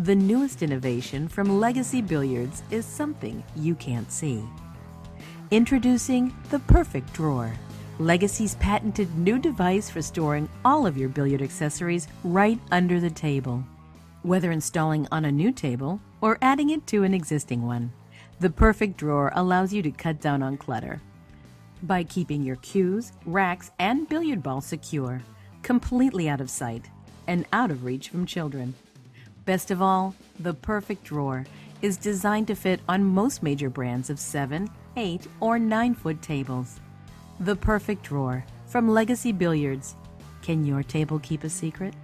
The newest innovation from Legacy Billiards is something you can't see. Introducing the Perfect Drawer, Legacy's patented new device for storing all of your billiard accessories right under the table. Whether installing on a new table or adding it to an existing one, the Perfect Drawer allows you to cut down on clutter by keeping your cues, racks, and billiard balls secure, completely out of sight and out of reach from children. Best of all, the Perfect Drawer is designed to fit on most major brands of 7, 8, or 9-foot tables. The Perfect Drawer from Legacy Billiards. Can your table keep a secret?